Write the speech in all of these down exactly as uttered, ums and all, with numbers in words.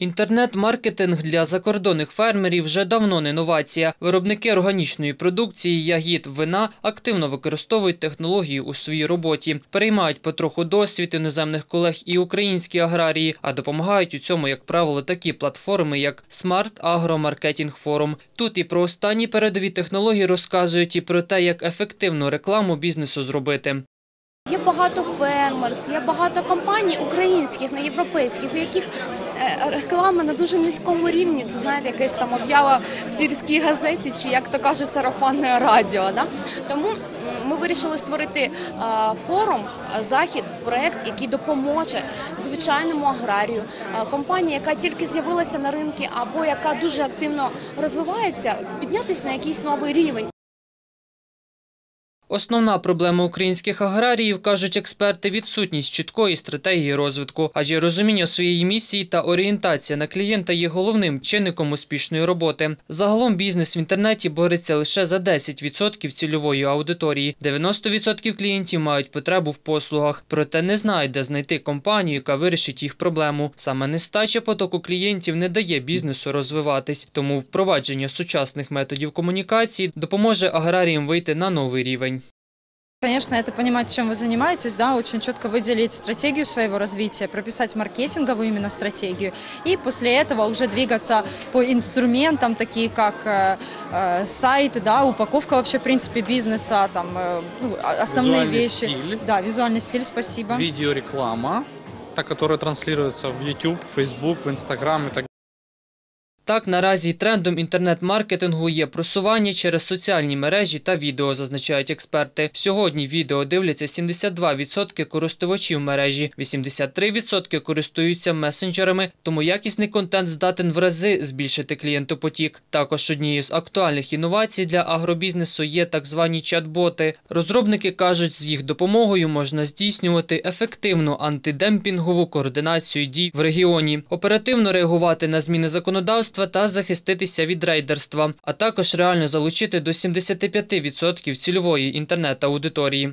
Інтернет-маркетинг для закордонних фермерів вже давно не новація. Виробники органічної продукції, ягід, вина активно використовують технології у своїй роботі. Переймають потроху досвід іноземних колег і українські аграрії, а допомагають у цьому, як правило, такі платформи, як Smart Agro Marketing Forum. Тут і про останні передові технології розказують, і про те, як ефективну рекламу бізнесу зробити. Є багато фермерс, є багато компаній українських, не європейських, у яких реклама на дуже низькому рівні. Це, знаєте, якась там об'ява в сільській газеті чи, як то кажуть, сарафанне радіо. Да? Тому ми вирішили створити форум, захід, проєкт, який допоможе звичайному аграрію, компанії, яка тільки з'явилася на ринку або яка дуже активно розвивається, піднятися на якийсь новий рівень. Основна проблема українських аграріїв, кажуть експерти, відсутність чіткої стратегії розвитку. Адже розуміння своєї місії та орієнтація на клієнта є головним чинником успішної роботи. Загалом бізнес в інтернеті бореться лише за десять відсотків цільової аудиторії. дев'яносто відсотків клієнтів мають потребу в послугах, проте не знають, де знайти компанію, яка вирішить їх проблему. Саме нестача потоку клієнтів не дає бізнесу розвиватись. Тому впровадження сучасних методів комунікації допоможе аграріям вийти на новий рівень. Конечно, это понимать, чем вы занимаетесь, да, очень четко выделить стратегию своего развития, прописать маркетинговую именно стратегию, и после этого уже двигаться по инструментам, такие как э, э, сайт, да, упаковка вообще, в принципе, бизнеса, там, э, ну, основные визуальный вещи. Стиль, да, визуальный стиль, спасибо. Видеореклама, та, которая транслируется в YouTube, Facebook, в Instagram и так далее. Так, наразі трендом інтернет-маркетингу є просування через соціальні мережі та відео, зазначають експерти. Сьогодні відео дивляться сімдесят два відсотки користувачів мережі, вісімдесят три відсотки користуються месенджерами, тому якісний контент здатен в рази збільшити клієнтопотік. Також однією з актуальних інновацій для агробізнесу є так звані чат-боти. Розробники кажуть, з їх допомогою можна здійснювати ефективну антидемпінгову координацію дій в регіоні, оперативно реагувати на зміни законодавства та захиститися від рейдерства, а також реально залучити до сімдесят п'ять відсотків цільової інтернет-аудиторії.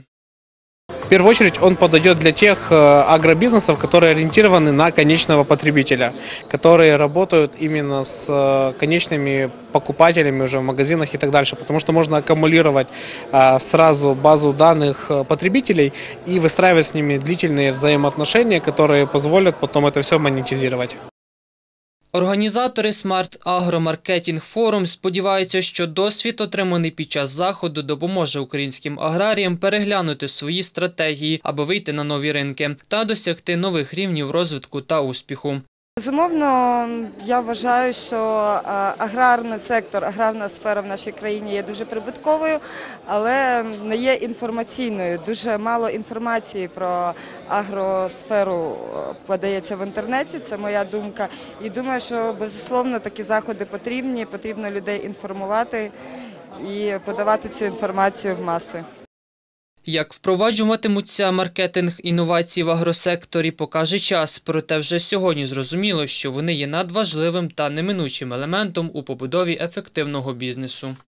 В первую очередь он подойдет для тех агробизнесов, которые ориентированы на конечного потребителя, которые работают именно с конечными покупателями уже в магазинах и так дальше, потому что можно аккумулировать сразу базу данных потребителей и выстраивать с ними длительные взаимоотношения, которые позволят потом это все монетизировать. Організатори Smart Agro Marketing Forum сподіваються, що досвід, отриманий під час заходу, допоможе українським аграріям переглянути свої стратегії, аби вийти на нові ринки та досягти нових рівнів розвитку та успіху. Безумовно, я вважаю, що аграрний сектор, аграрна сфера в нашій країні є дуже прибутковою, але не є інформаційною. Дуже мало інформації про агросферу подається в інтернеті, це моя думка. І думаю, що, безусловно, такі заходи потрібні, потрібно людей інформувати і подавати цю інформацію в маси. Як впроваджуватимуться маркетинг інновацій в агросекторі, покаже час. Проте вже сьогодні зрозуміло, що вони є надважливим та неминучим елементом у побудові ефективного бізнесу.